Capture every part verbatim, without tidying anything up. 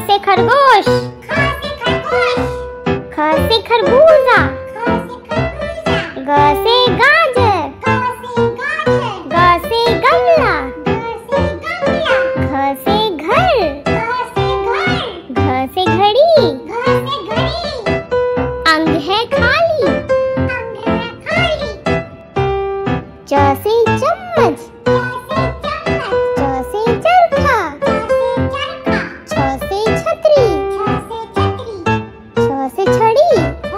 से खरगोश, ख से खरबूजा, ग से गाजर, ग से गमला, घ से घर, घ से घड़ी, अंग है खाली, च से चम्मच, च से चरखा, छ से छतरी, छ से छड़ी,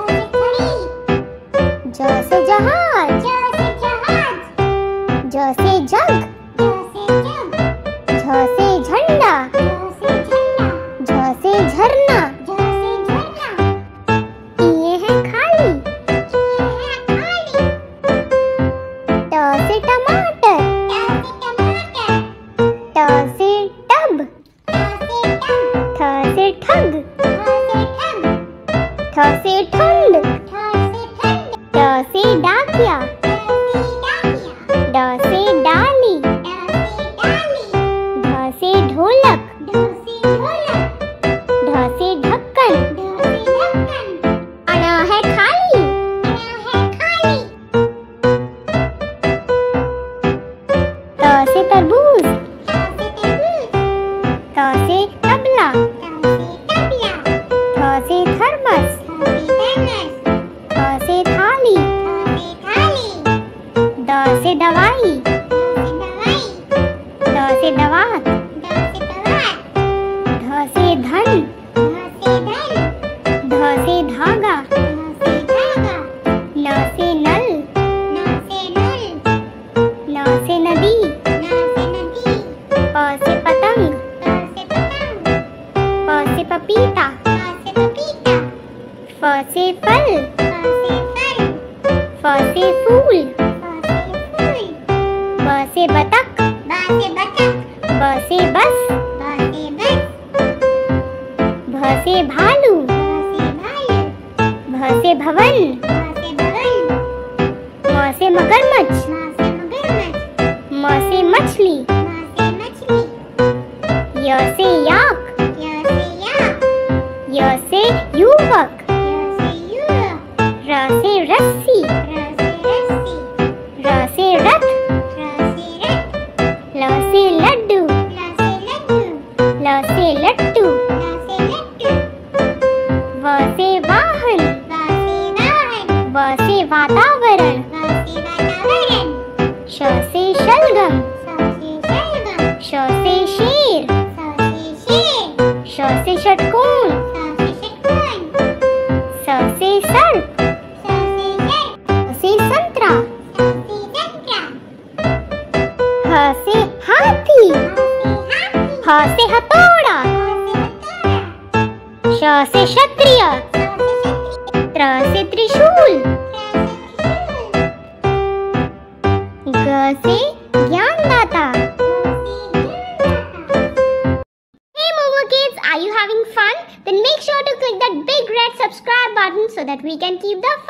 ज से जहाज, ज से जग, झ से झंडा, झ से झरना, ये है खाली, ट से टमाटर, ट से टब, ठ से ठग, ठ से ठंड, ड से डाकिया, ड से डाली, ढ से ढोलक, ढ से ढक्कन, अना है खाली, त से तरबूज, त से तबला, थ से थर्मस, थ से थाली, द से दवाई, द से दवात, ध से धन, ध से धागा, न से नल, न से नदी, प से पतंग, प से पपीता, फ से फल, फ से फूल, ब से बतख, ब से बस, भ से भालू, भ से भवन, म से मगरमच्छ, म से मछली, य से याक, य से युवक, र से रस्सी, र से रथ, ल से लड्डू, ल से लट्टू, व से वाहन, व से वातावरण, श से शलगम, श से शेर, श से षटकोण, स से सर्प, स से संतरा, ह से हाथी, ह से हथौड़ा, श से क्षत्रिय, त्र से त्रिशूल, ग से ज्ञानदाता। Hey Momo kids, are you having fun? Then make sure to click that big red subscribe button so that we can keep the